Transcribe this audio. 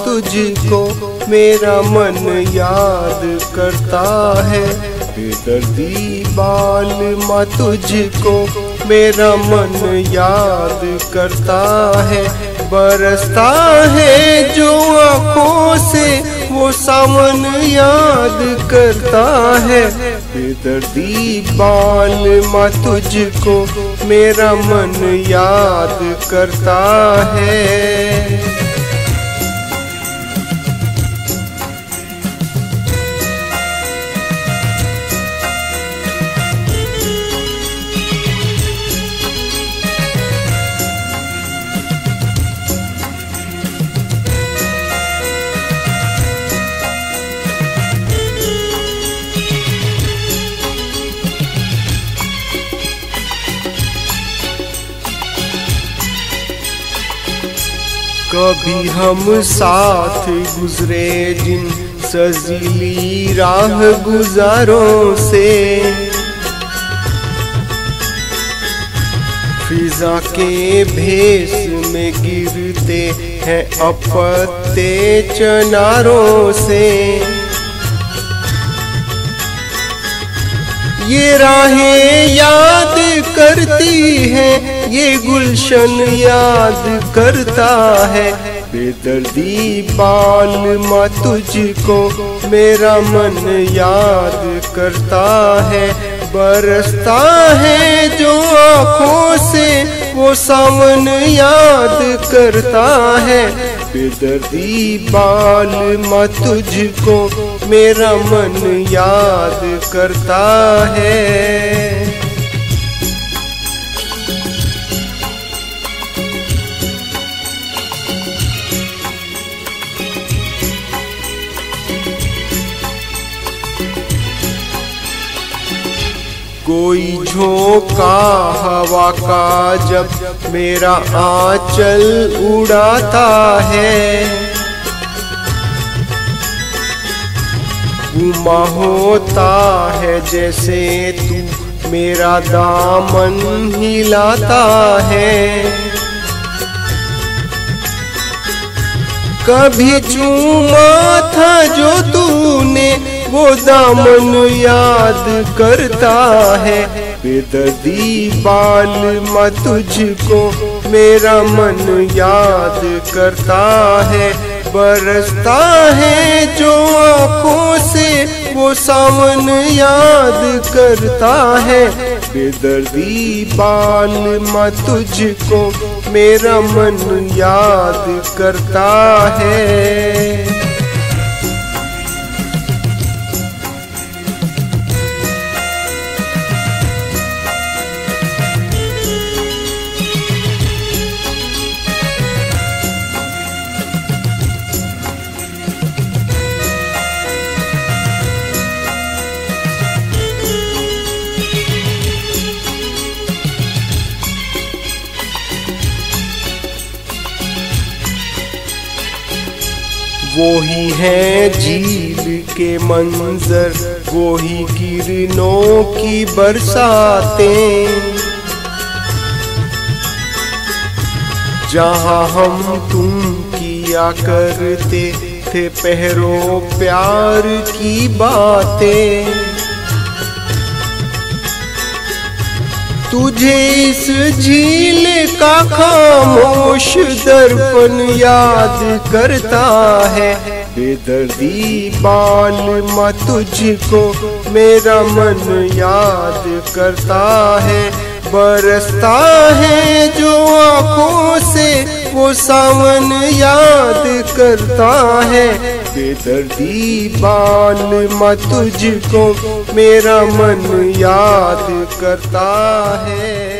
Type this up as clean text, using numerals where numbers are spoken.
तुझको मेरा मन याद करता है। बेदर्दी बालमा तुझको मेरा मन याद करता है। बरसता है जो आँखों से वो सावन याद करता है। बेदर्दी बालमा तुझको मेरा मन याद करता है। कभी हम साथ गुजरे जिन सजीली राह गुजारों से, फिजा के भेस में गिरते हैं अपत्ते चनारों से। ये राहें याद करती हैं, ये गुलशन याद करता है। बेदर्दी बालमा तुझको मेरा मन याद करता है। बरसता है जो आँखों से वो सावन याद करता है। बेदर्दी बालमा तुझको मेरा मन याद करता है। कोई झोंका हवा का जब मेरा आंचल उड़ाता है, गुमा होता है जैसे तू मेरा दामन हिलाता है। कभी चूमा था जो तूने वो दामन याद करता है। बेदर्दी बालमा तुझको मेरा मन याद करता है। बरसता है जो आँखों से वो सावन याद करता है। बेदर्दी बालमा तुझको मेरा मन याद करता है। वो ही है झील के मंजर, वो ही किरणों की बरसातें, जहाँ हम तुम किया करते थे पहरो प्यार की बातें। तुझे इस झील का खामोश दर्पण याद करता है। बेदर्दी बालमा तुझको मेरा मन याद करता है। बरसता है जो आँखों से वो सावन याद करता है। बेदर्दी बालमा तुझको मेरा मन याद करता है।